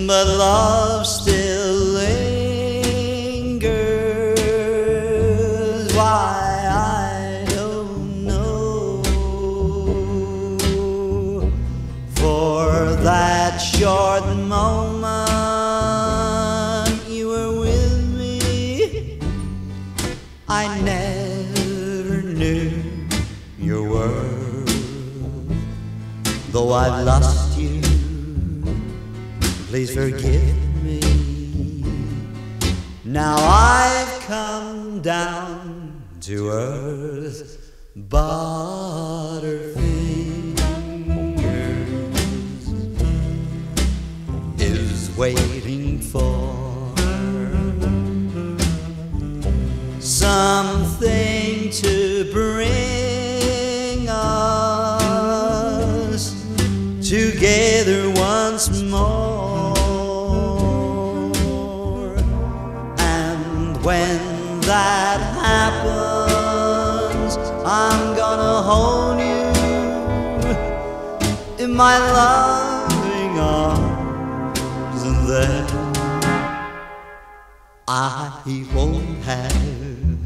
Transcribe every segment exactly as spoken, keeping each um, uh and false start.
but love still lingers. Why, I don't know. For that short moment you were with me, I never knew your worth. Though I've lost you, please forgive me. Now I've come down to earth. Butterfingers is waiting for something to bring us together once more. And when that happens, I'm gonna hold you in my loving arms, and then I won't have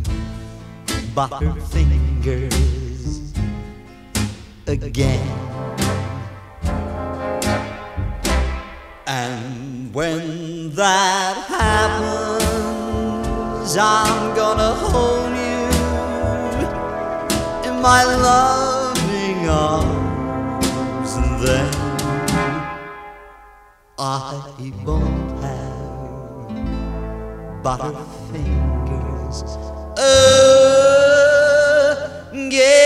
butterfingers again. And when that happens, I'm gonna hold you in my loving arms, and then I won't have butterfingers again.